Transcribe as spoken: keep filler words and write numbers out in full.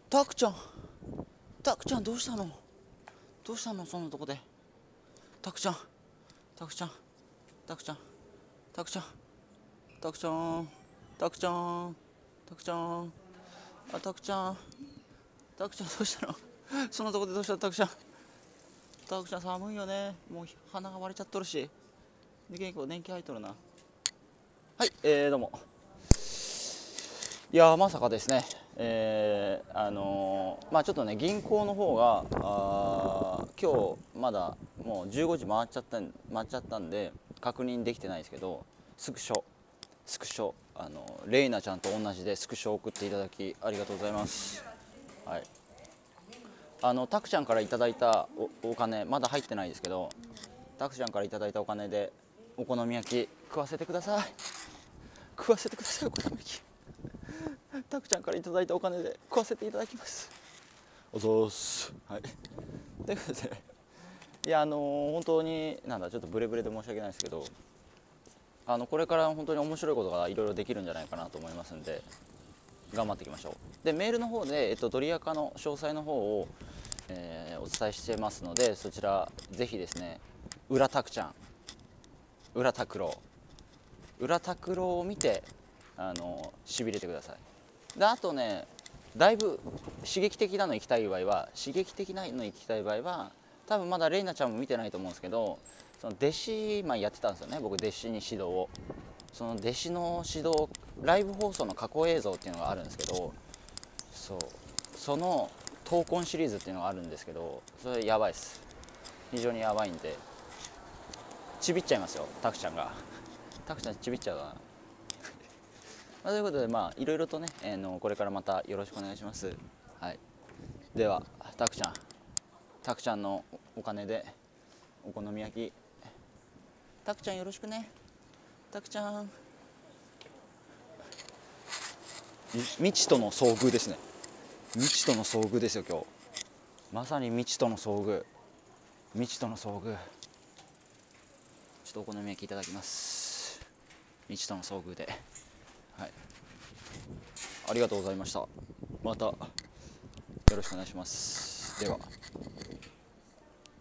たくちゃん、たくちゃんどうしたの？どうしたのそんなとこで。たくちゃん、たくちゃん、たくちゃん、たくちゃん、たくちゃん、たくちゃん、たくちゃん、あ、たくちゃん、たくちゃんどうしたの？そんなとこでどうしたのたくちゃん。たくちゃん寒いよね。もう鼻が割れちゃっとるし。で、結構年季入っとるな。はい、えー、どうも。いやまさかですね、えー、あのー、まあちょっとね銀行の方があ今日まだもうじゅうごじ回っちゃった回っちゃったんで確認できてないですけど、スクショスクショあのレイナちゃんと同じでスクショを送っていただきありがとうございます。はい、あのタクちゃんからいただいた お, お金まだ入ってないですけど、タクちゃんからいただいたお金でお好み焼き食わせてください。食わせてくださいお好み焼き。たくちゃんからいただいたお金で食わせていただきます。おぞーす。はい。ということで、いやあのー、本当になんだちょっとブレブレで申し訳ないですけど、あのこれから本当に面白いことがいろいろできるんじゃないかなと思いますんで、頑張っていきましょう。でメールの方で、えっと、ドリアカの詳細の方を、えー、お伝えしてますので、そちらぜひですね、裏たくちゃん、裏拓郎、裏拓郎を見てあのしびれてください。であとね、だいぶ刺激的なの行きたい場合は刺激的なの行きたい場合は多分まだレイナちゃんも見てないと思うんですけど、その弟子前やってたんですよね、僕弟子に指導を。その弟子の指導ライブ放送の過去映像っていうのがあるんですけど、そうその闘魂シリーズっていうのがあるんですけど、それやばいです。非常にやばいんでちびっちゃいますよ、タクちゃんが。タクちゃんちびっちゃうな。まあ、ということで、まあいろいろとね、えー、のこれからまたよろしくお願いします。はい、ではたくちゃん、たくちゃんのお金でお好み焼き、たくちゃんよろしくね。たくちゃん、未知との遭遇ですね。未知との遭遇ですよ今日。まさに未知との遭遇、未知との遭遇。ちょっとお好み焼きいただきます。未知との遭遇で、はい、ありがとうございました。またよろしくお願いします。では。